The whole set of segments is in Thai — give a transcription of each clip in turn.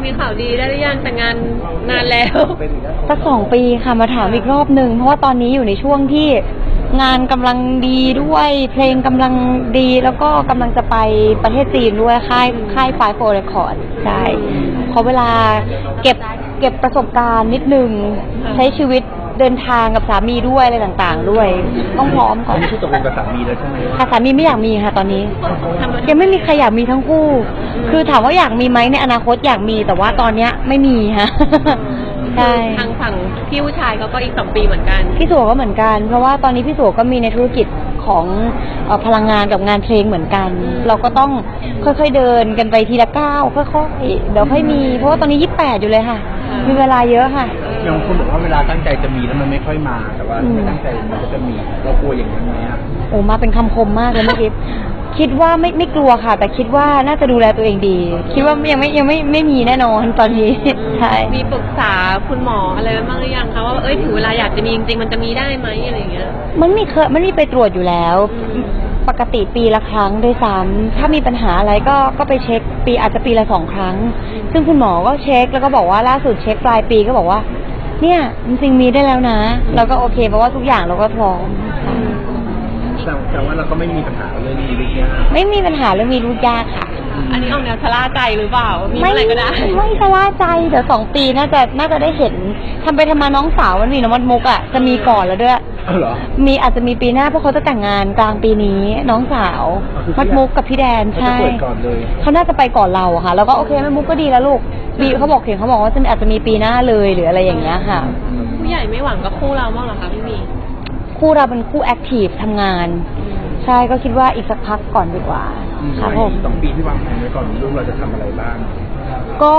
มีข่าวดีได้หรือยังแต่งงานนานแล้วสัก2 ปีค่ะมาถามอีกรอบหนึ่งเพราะว่าตอนนี้อยู่ในช่วงที่งานกำลังดีด้วยเพลงกำลังดีแล้วก็กำลังจะไปประเทศจีนด้วยค่าย5 Record ใช่ขอเวลาเก็บประสบการณ์นิดนึงใช้ชีวิตเดินทางกับสามีด้วยอะไรต่างๆด้วยต้องพร้อมก่อนนี่คือตกลงกับสามีแล้วใช่ไหมค่ะสามีไม่อยากมีค่ะตอนนี้ยังไม่มีใครอยากมีทั้งคู่คือถามว่าอยากมีไหมในอนาคตอยากมีแต่ว่าตอนเนี้ยไม่มีค่ะใช่ทางฝั่งพี่ผู้ชายเขาก็อีก2 ปีเหมือนกันพี่สัวก็เหมือนกันเพราะว่าตอนนี้พี่สัวก็มีในธุรกิจของพลังงานกับงานเพลงเหมือนกันเราก็ต้องค่อยๆเดินกันไปทีละก้าวค่อยๆเดี๋ยวค่อยมีเพราะว่าตอนนี้28อยู่เลยค่ะมีเวลาเยอะค่ะอย่างคุณบอกว่าเวลาตั้งใจจะมีแล้วมันไม่ค่อยมาแต่ว่าไม่ตั้งใจมันก็จะมีเรากลัวอย่างนั้นไหมอ่ะโอ้มาเป็นคำคมมากเลยเมื่อกี้คิดว่าไม่กลัวค่ะแต่คิดว่าน่าจะดูแลตัวเองดีคิดว่ายังไม่มีแน่นอนตอนนี้ใช่มีปรึกษาคุณหมออะไรบ้างหรือยังคะว่าถึงเวลาอยากจะมีจริงๆมันจะมีได้ไหมอะไรอย่างเงี้ยมันมีไปตรวจอยู่แล้วปกติปีละครั้งด้วยซ้ำถ้ามีปัญหาอะไรก็ไปเช็คอาจจะปีละ2 ครั้งซึ่งคุณหมอก็เช็คแล้วก็บอกว่าล่าสุดเช็คปลายปีก็บอกว่าเนี่ยจริงๆมีได้แล้วนะเราก็โอเคเพราะว่าทุกอย่างเราก็พร้อมแต่ว่าเราก็ไม่มีปัญหาเรื่องมีลูกยากไม่มีปัญหาเรื่องมีลูกยากค่ะอันนี้ออกแนวชะล่าใจหรือเปล่ามีอะไรก็ได้ไม่ชะล่าใจเดี๋ยว2 ปีน่าจะได้เห็นทำไปทำมาน้องสาวมันมีน้องมัดมุกอ่ะจะมีก่อนแล้วด้วยเหรออาจจะมีปีหน้าเพราะเขาจะแต่งงานกลางปีนี้น้องสาวมัดมุกกับพี่แดนใช่เขาน่าจะไปก่อนเราค่ะแล้วก็โอเคมัดมุกก็ดีแล้วลูกเขาบอกว่าอาจจะมีปีหน้าเลยหรืออะไรอย่างเงี้ยค่ะผู้ใหญ่ไม่หวังกับคู่เราบ้างหรอคะพี่มีคู่เราเป็นคู่แอคทีฟทำงานใช่ก็คิดว่าอีกสักพักก่อนดีกว่าค่ะผม2 ปีที่วางแผนไว้ก่อนลูกเราจะทำอะไรบ้างก็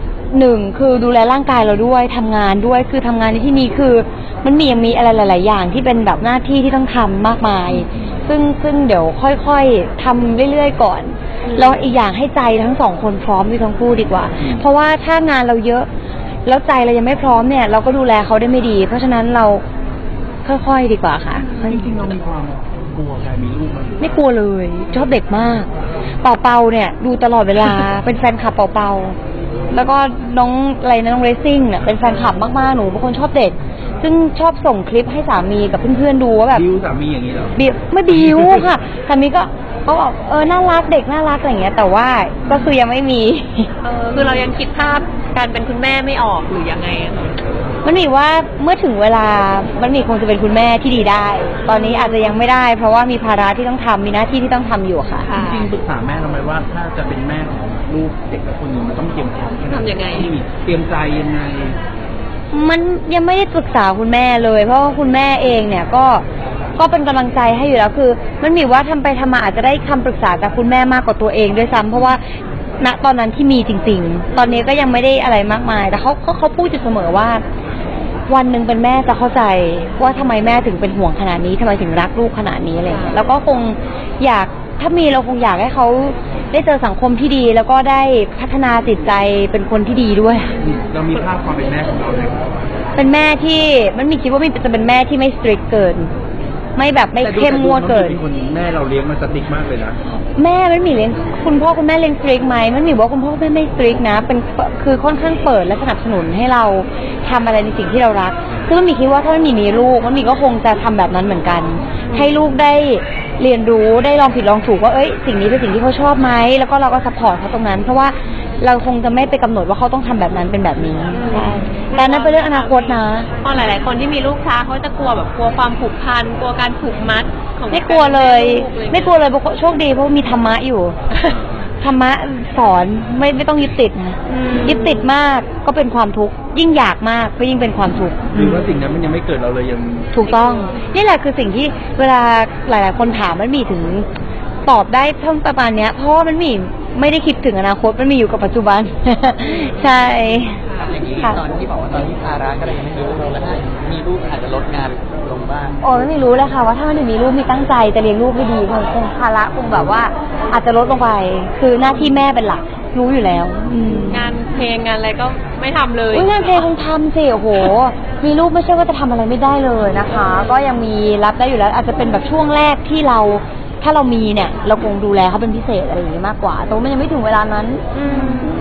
1คือดูแลร่างกายเราด้วยทำงานด้วยคือทำงานในที่นี้คือมันยังมีอะไรหลายๆอย่างที่เป็นแบบหน้าที่ที่ต้องทำมากมายซึ่งเดี๋ยวค่อยๆทำเรื่อยๆก่อนแล้วอีกอย่างให้ใจทั้ง2 คนพร้อมด้วยทั้งคู่ดีกว่าเพราะว่าถ้างานเราเยอะแล้วใจเรายังไม่พร้อมเนี่ยเราก็ดูแลเขาได้ไม่ดีเพราะฉะนั้นเราค่อยๆดีกว่าค่ะจริงๆเรามีความกลัวการมีลูกไม่กลัวเลยชอบเด็กมากเป่าเนี่ยดูตลอดเวลา เป็นแฟนคลับเป่าแล้วก็น้องอะไรนะน้องเรซิ่งเนี่ยเป็นแฟนคลับมากๆหนูเป็นคนชอบเด็กซึ่งชอบส่งคลิปให้สามีกับเพื่อนๆดูว่าแบบบิวสามีอย่างนี้เหรอไม่บิวค่ะสามีก็บอกน่ารักเด็กน่ารักอะไรอย่างเงี้ยแต่ว่าก็คือยังไม่มีคือเรายังคิดภาพการเป็นคุณแม่ไม่ออกหรือยังไงมันมีว่าเมื่อถึงเวลามันมีคงจะเป็นคุณแม่ที่ดีได้ตอนนี้อาจจะยังไม่ได้เพราะว่ามีภาระที่ต้องทำมีหน้าที่ที่ต้องทำอยู่ค่ะจริงๆปรึกษาแม่ทำไมว่าถ้าจะเป็นแม่ของลูกเด็กคนนึงมันต้องเตรียมพร้อมทำยังไงเตรียมใจยังไงมันยังไม่ได้ปรึกษาคุณแม่เลยเพราะว่าคุณแม่เองเนี่ยก็เป็นกำลังใจให้อยู่แล้วคือมันมีว่าทำไปทำมาอาจจะได้คำปรึกษาจากคุณแม่มากกว่าตัวเองด้วยซ้ำเพราะว่าณตอนนั้นที่มีจริงๆตอนนี้ก็ยังไม่ได้อะไรมากมายแต่เขาพูดอยู่เสมอว่าวันหนึ่งเป็นแม่จะเข้าใจว่าทำไมแม่ถึงเป็นห่วงขนาดนี้ทำไมถึงรักลูกขนาดนี้อะไรอย่างเงี้ยแล้วก็คงอยากถ้ามีเราคงอยากให้เขาได้เจอสังคมที่ดีแล้วก็ได้พัฒนาจิตใจเป็นคนที่ดีด้วยเรามีภาพความเป็นแม่ของเราเลยเป็นแม่ที่มันมีคิดว่ามันจะเป็นแม่ที่ไม่สตริกเกินไม่แบบไม่เข้มงวดเกินแม่เราเลี้ยงมันสตริกมากเลยนะแม่มันมีเลี้ยงคุณพ่อคุณแม่เลี้ยงสตริกไหมมันมีว่าคุณพ่อคุณแม่ไม่สตริกนะเป็นคือค่อนข้างเปิดและสนับสนุนให้เราทำอะไรในสิ่งที่เรารักซึ่งมันมีคิดว่าถ้ามันมีลูกมันมีก็คงจะทำแบบนั้นเหมือนกันให้ลูกได้เรียนรู้ได้ลองผิดลองถูกว่าสิ่งนี้เป็นสิ่งที่เขาชอบไหมแล้วก็เราก็ซัพพอร์ตเขาตรงนั้นเพราะว่าเราคงจะไม่ไปกำหนดว่าเขาต้องทำแบบนั้นเป็นแบบนี้ใช่แต่นั้นเป็นเรื่องอนาคตนะเพราะหลายๆคนที่มีลูกช้าเขาจะกลัวแบบกลัวความผูกพันกลัวการผูกมัดไม่กลัวเลยไม่กลัวเลยโชคดีเพราะมีธรรมะอยู่ธรรมะสอนไม่ต้องยึดติดนะยึดติดมากก็เป็นความทุกข์ยิ่งอยากมากก็ยิ่งเป็นความทุกข์หรือว่าสิ่งนั้นมันยังไม่เกิดเราเลยยังถูกต้องนี่แหละคือสิ่งที่เวลาหลายๆคนถามมันมีถึงตอบได้เท่าประมาณเนี้ยเพราะว่ามันมีไม่ได้คิดถึงอนาคตมันมีอยู่กับปัจจุบันใช่ค่ะตอนที่บอกว่าตอนที่ภาระก็เลยยังไม่มีลูกแล้วถ้ามีลูกอาจจะลดงานลงบ้างไม่รู้เลยค่ะว่าถ้ามันมีลูกมีตั้งใจจะเลี้ยงลูกให้ดีคงภาระคงแบบว่าอาจจะลดลงไปคือหน้าที่แม่เป็นหลักรู้อยู่แล้วงานเพลงงานอะไรก็ไม่ทำเลยงานเพลงคงทำสิโอ้โหมีลูกไม่ใช่ว่าจะทำอะไรไม่ได้เลยนะคะก็ยังมีรับได้อยู่แล้วอาจจะเป็นแบบช่วงแรกที่เราถ้าเรามีเนี่ยเราคงดูแลเขาเป็นพิเศษอะไรอย่างนี้มากกว่าแต่มันยังไม่ถึงเวลานั้นคิดว่าจะ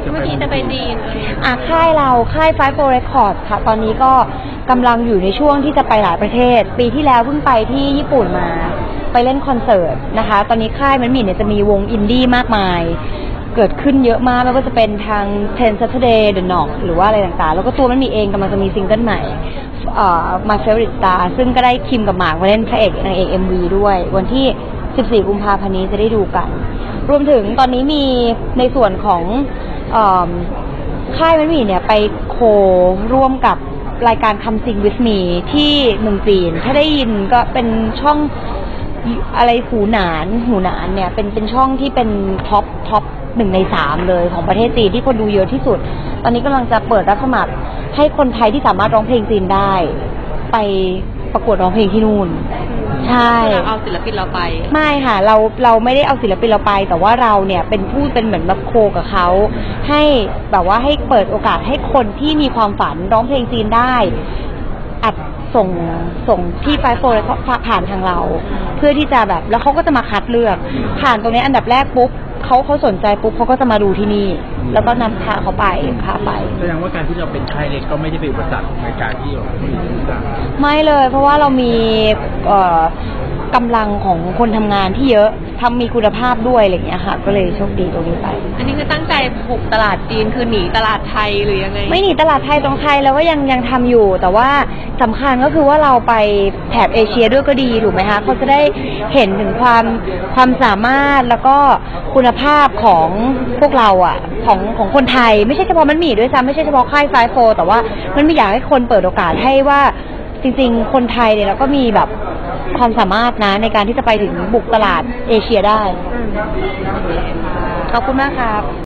เมื่อกี้จะไปจีนค่าย54 Records ค่ะตอนนี้ก็กำลังอยู่ในช่วงที่จะไปหลายประเทศปีที่แล้วเพิ่งไปที่ญี่ปุ่นมาไปเล่นคอนเสิร์ตนะคะตอนนี้ค่ายมันมีเนี่ยจะมีวงอินดี้มากมายเกิดขึ้นเยอะมากไม่ว่าจะเป็นทาง Ten Saturday The Knock หรือว่าอะไรต่างๆแล้วก็ตัวมันมีเองกำลังจะมีซิงเกิลใหม่My Favorite Star ซึ่งก็ได้คิมกับหมากมาเล่นพระเอกนางเอก MV ด้วยวันที่14 กุมภาพันธ์นี้จะได้ดูกันรวมถึงตอนนี้มีในส่วนของค่ายมันมีเนี่ยไปโคร่วมกับรายการ Come Sing With Me ที่เมืองจีนถ้าได้ยินก็เป็นช่องอะไรหูหนานเนี่ยเป็นช่องที่เป็นท็อป1 ใน 3เลยของประเทศจีนที่คนดูเยอะที่สุดตอนนี้กำลังจะเปิดรับสมัครให้คนไทยที่สามารถร้องเพลงจีนได้ไปประกวดร้องเพลงที่นู่นใช่เอาศิลปินเราไปไม่ค่ะเราไม่ได้เอาศิลปินเราไปแต่ว่าเราเนี่ยเป็นเหมือนแบบโคกับเขาให้แบบว่าให้เปิดโอกาสให้คนที่มีความฝันร้องเพลงจีนได้อัดส่งที่54แล้วก็ผ่านทางเราเพื่อที่จะแบบแล้วเขาก็จะมาคัดเลือกผ่านตรงนี้อันดับแรกปุ๊บเขาสนใจปุ๊บเขาก็จะมาดูที่นี่แล้วก็นำพาเขาไปแสดงว่าการที่เราเป็นค่ายเล็กก็ไม่ได้เป็นอุปสรรคในการที่เราไม่เลยเพราะว่าเรามีกำลังของคนทำงานที่เยอะมีคุณภาพด้วยอะไรอย่างเงี้ยค่ะก็เลยโชคดีตรงนี้ไปอันนี้คือตั้งใจบุกตลาดจีนคือหนีตลาดไทยหรือยังไงไม่หนีตลาดไทยตรงไทยแล้วก็ยังทำอยู่แต่ว่าสำคัญก็คือว่าเราไปแถบเอเชียด้วยก็ดีถูกไหมคะเขาจะได้เห็นถึงความสามารถแล้วก็คุณภาพของพวกเราอ่ะของคนไทยไม่ใช่เฉพาะมันมีด้วยซ้ำไม่ใช่เฉพาะค่าย54แต่ว่ามันไม่อยากให้คนเปิดโอกาสให้ว่าจริงๆคนไทยเนี่ยเราก็มีแบบความสามารถนะในการที่จะไปถึงบุกตลาดเอเชียได้ขอบคุณมากครับ